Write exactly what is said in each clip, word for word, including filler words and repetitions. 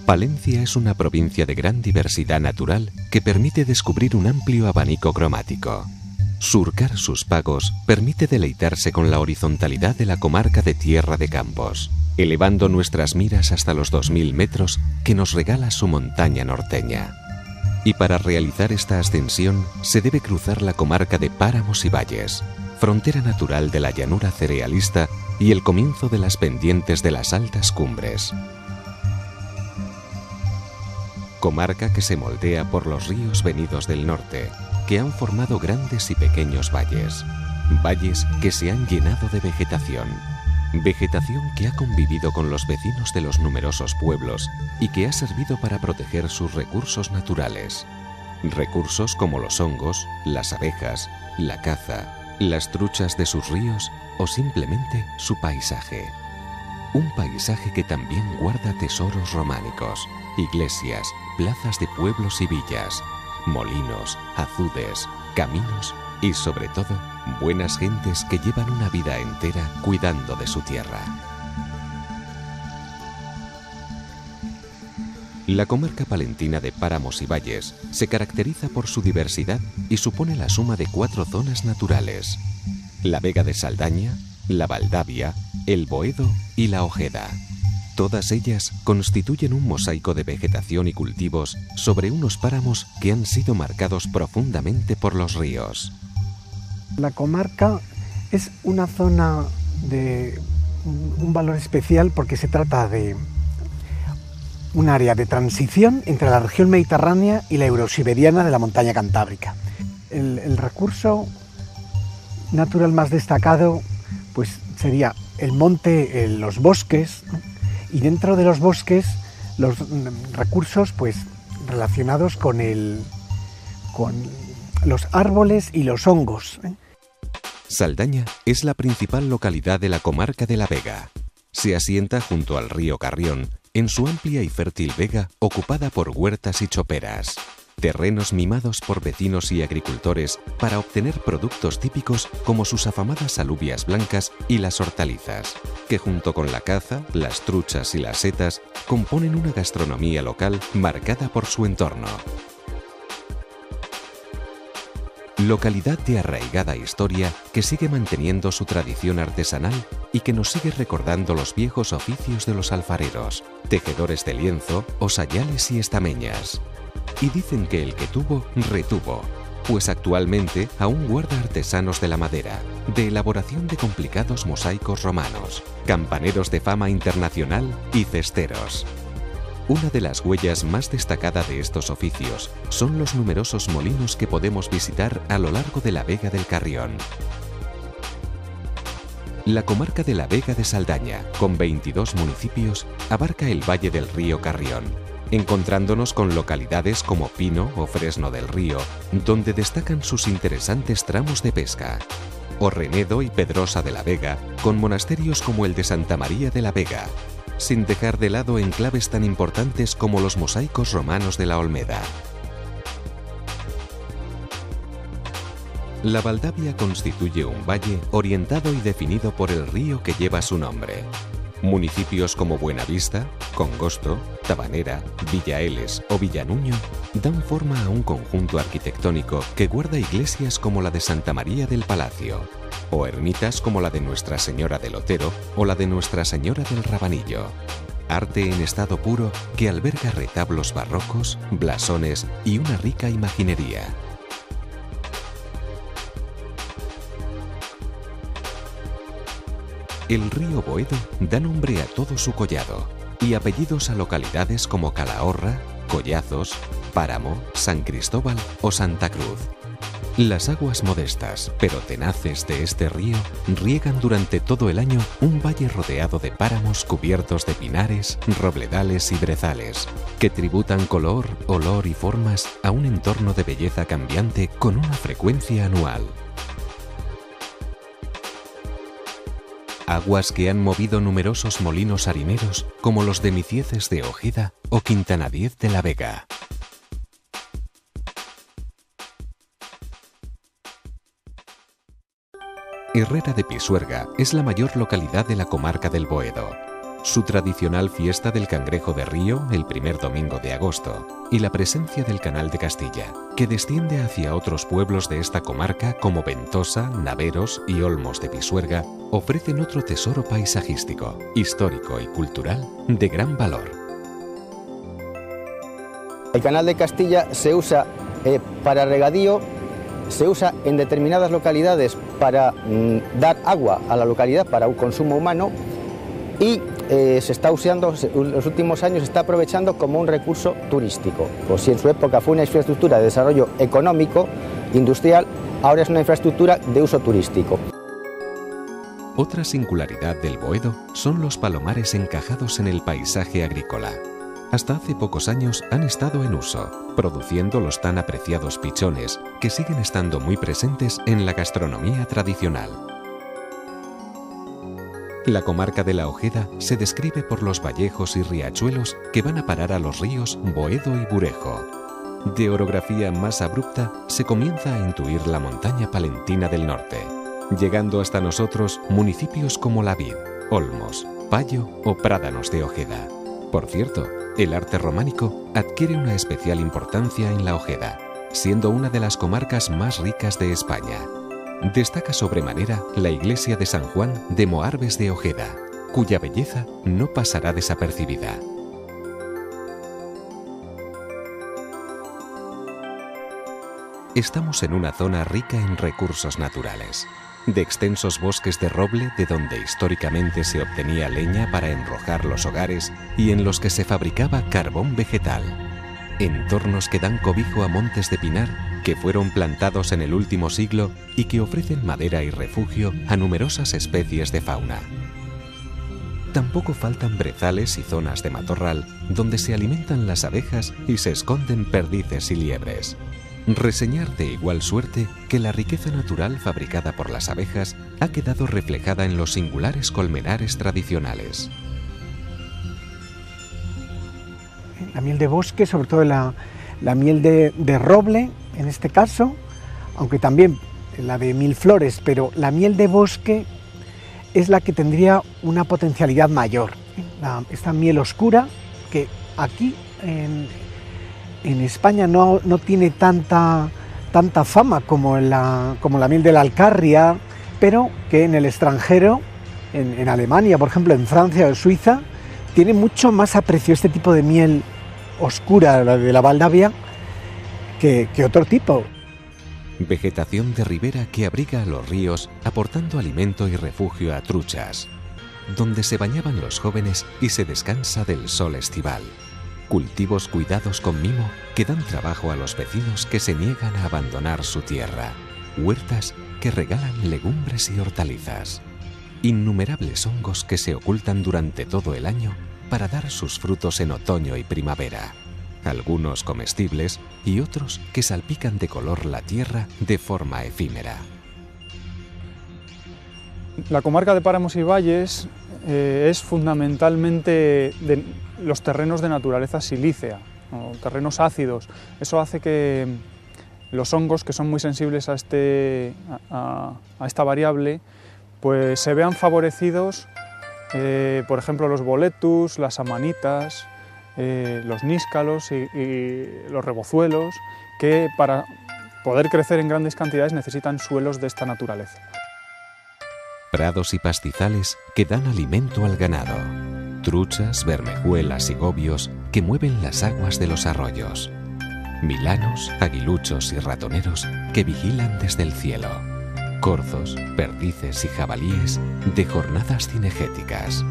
Palencia es una provincia de gran diversidad natural que permite descubrir un amplio abanico cromático. Surcar sus pagos permite deleitarse con la horizontalidad de la comarca de Tierra de Campos, elevando nuestras miras hasta los dos mil metros que nos regala su montaña norteña. Y para realizar esta ascensión se debe cruzar la comarca de Páramos y Valles, frontera natural de la llanura cerealista y el comienzo de las pendientes de las altas cumbres. Comarca que se moldea por los ríos venidos del norte, que han formado grandes y pequeños valles. Valles que se han llenado de vegetación. Vegetación que ha convivido con los vecinos de los numerosos pueblos y que ha servido para proteger sus recursos naturales. Recursos como los hongos, las abejas, la caza, las truchas de sus ríos o simplemente su paisaje. Un paisaje que también guarda tesoros románicos, iglesias, plazas de pueblos y villas, molinos, azudes, caminos y sobre todo buenas gentes que llevan una vida entera cuidando de su tierra. La comarca palentina de Páramos y Valles se caracteriza por su diversidad y supone la suma de cuatro zonas naturales: la Vega de Saldaña, la Valdavia, el Boedo y la Ojeda. Todas ellas constituyen un mosaico de vegetación y cultivos sobre unos páramos que han sido marcados profundamente por los ríos. La comarca es una zona de un valor especial porque se trata de un área de transición entre la región mediterránea y la eurosiberiana de la montaña cantábrica. El, el recurso natural más destacado pues, sería el monte, el, los bosques, ¿no? Y dentro de los bosques los recursos pues, relacionados con, el, con los árboles y los hongos, ¿eh? Saldaña es la principal localidad de la comarca de la Vega. Se asienta junto al río Carrión, en su amplia y fértil vega ocupada por huertas y choperas, terrenos mimados por vecinos y agricultores para obtener productos típicos como sus afamadas alubias blancas y las hortalizas, que junto con la caza, las truchas y las setas componen una gastronomía local marcada por su entorno. Localidad de arraigada historia que sigue manteniendo su tradición artesanal y que nos sigue recordando los viejos oficios de los alfareros, tejedores de lienzo o sayales y estameñas. Y dicen que el que tuvo, retuvo, pues actualmente aún guarda artesanos de la madera, de elaboración de complicados mosaicos romanos, campaneros de fama internacional y cesteros. Una de las huellas más destacadas de estos oficios son los numerosos molinos que podemos visitar a lo largo de la Vega del Carrión. La comarca de la Vega de Saldaña, con veintidós municipios, abarca el valle del río Carrión, encontrándonos con localidades como Pino o Fresno del Río, donde destacan sus interesantes tramos de pesca, o Renedo y Pedrosa de la Vega, con monasterios como el de Santa María de la Vega, sin dejar de lado enclaves tan importantes como los mosaicos romanos de la Olmeda. La Valdavia constituye un valle orientado y definido por el río que lleva su nombre. Municipios como Buenavista, Congosto, Tabanera, Villaeles o Villanuño dan forma a un conjunto arquitectónico que guarda iglesias como la de Santa María del Palacio, o ermitas como la de Nuestra Señora del Otero o la de Nuestra Señora del Rabanillo. Arte en estado puro que alberga retablos barrocos, blasones y una rica imaginería. El río Boedo da nombre a todo su collado y apellidos a localidades como Calahorra, Collazos, Páramo, San Cristóbal o Santa Cruz. Las aguas modestas, pero tenaces de este río, riegan durante todo el año un valle rodeado de páramos cubiertos de pinares, robledales y brezales, que tributan color, olor y formas a un entorno de belleza cambiante con una frecuencia anual. Aguas que han movido numerosos molinos harineros como los de Micieces de Ojeda o Quintana Diez de la Vega. Herrera de Pisuerga es la mayor localidad de la comarca del Boedo. su tradicional fiesta del cangrejo de río el primer domingo de agosto y la presencia del Canal de Castilla, que desciende hacia otros pueblos de esta comarca como Ventosa, Naveros y Olmos de Pisuerga, ofrecen otro tesoro paisajístico, histórico y cultural de gran valor. El Canal de Castilla se usa eh, para regadío, se usa en determinadas localidades para mm, dar agua a la localidad para un consumo humano y eh, se está usando, en los últimos años se está aprovechando como un recurso turístico. Pues si en su época fue una infraestructura de desarrollo económico, industrial, ahora es una infraestructura de uso turístico. Otra singularidad del Boedo son los palomares encajados en el paisaje agrícola. Hasta hace pocos años han estado en uso, produciendo los tan apreciados pichones que siguen estando muy presentes en la gastronomía tradicional. La comarca de la Ojeda se describe por los vallejos y riachuelos que van a parar a los ríos Boedo y Burejo. De orografía más abrupta se comienza a intuir la montaña palentina del norte, llegando hasta nosotros municipios como Lavid, Olmos, Payo o Prádanos de Ojeda. Por cierto, el arte románico adquiere una especial importancia en la Ojeda, siendo una de las comarcas más ricas de España. Destaca sobremanera la iglesia de San Juan de Moarbes de Ojeda, cuya belleza no pasará desapercibida. Estamos en una zona rica en recursos naturales, de extensos bosques de roble de donde históricamente se obtenía leña para enrojar los hogares y en los que se fabricaba carbón vegetal. Entornos que dan cobijo a montes de pinar que fueron plantados en el último siglo y que ofrecen madera y refugio a numerosas especies de fauna. Tampoco faltan brezales y zonas de matorral donde se alimentan las abejas y se esconden perdices y liebres. Reseñar de igual suerte que la riqueza natural fabricada por las abejas ha quedado reflejada en los singulares colmenares tradicionales. La miel de bosque, sobre todo la, la miel de, de roble, en este caso, aunque también la de mil flores, pero la miel de bosque es la que tendría una potencialidad mayor. La, esta miel oscura, que aquí en, en España no, no tiene tanta, tanta fama como la, como la miel de la Alcarria, pero que en el extranjero, en, en Alemania, por ejemplo, en Francia o Suiza, tiene mucho más aprecio este tipo de miel oscura, la de la Valdavia, que, que otro tipo. Vegetación de ribera que abriga a los ríos, aportando alimento y refugio a truchas, donde se bañaban los jóvenes y se descansa del sol estival. Cultivos cuidados con mimo que dan trabajo a los vecinos que se niegan a abandonar su tierra. Huertas que regalan legumbres y hortalizas. Innumerables hongos que se ocultan durante todo el año para dar sus frutos en otoño y primavera. Algunos comestibles y otros que salpican de color la tierra de forma efímera. La comarca de Páramos y Valles eh, es fundamentalmente de los terrenos de naturaleza silícea, o terrenos ácidos. Eso hace que los hongos, que son muy sensibles a, este, a, a esta variable, pues se vean favorecidos, eh, por ejemplo, los boletus, las amanitas, eh, los níscalos y, y los rebozuelos, que para poder crecer en grandes cantidades necesitan suelos de esta naturaleza. Prados y pastizales que dan alimento al ganado. Truchas, bermejuelas y gobios que mueven las aguas de los arroyos. Milanos, aguiluchos y ratoneros que vigilan desde el cielo. Corzos, perdices y jabalíes de jornadas cinegéticas.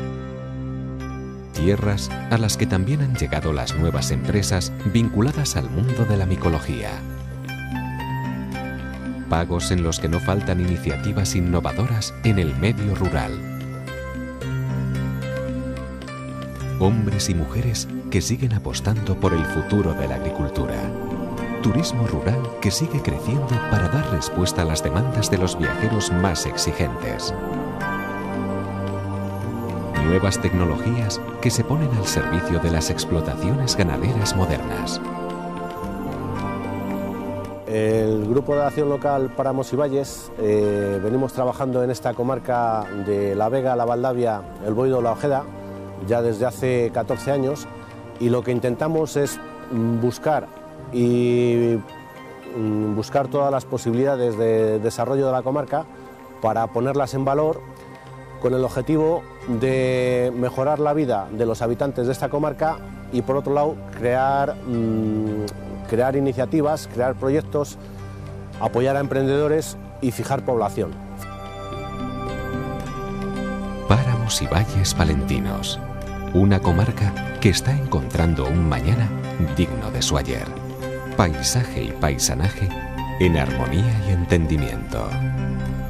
Tierras a las que también han llegado las nuevas empresas vinculadas al mundo de la micología. Pagos en los que no faltan iniciativas innovadoras en el medio rural. Hombres y mujeres que siguen apostando por el futuro de la agricultura. Turismo rural que sigue creciendo para dar respuesta a las demandas de los viajeros más exigentes. Nuevas tecnologías que se ponen al servicio de las explotaciones ganaderas modernas. El Grupo de Acción Local Páramos y Valles eh, venimos trabajando en esta comarca de La Vega, La Valdavia, El Boedo, La Ojeda ya desde hace catorce años y lo que intentamos es buscar y buscar todas las posibilidades de desarrollo de la comarca para ponerlas en valor con el objetivo de mejorar la vida de los habitantes de esta comarca y por otro lado crear, mmm, crear iniciativas, crear proyectos, apoyar a emprendedores y fijar población. Páramos y Valles Palentinos, una comarca que está encontrando un mañana digno de su ayer. Paisaje y paisanaje en armonía y entendimiento.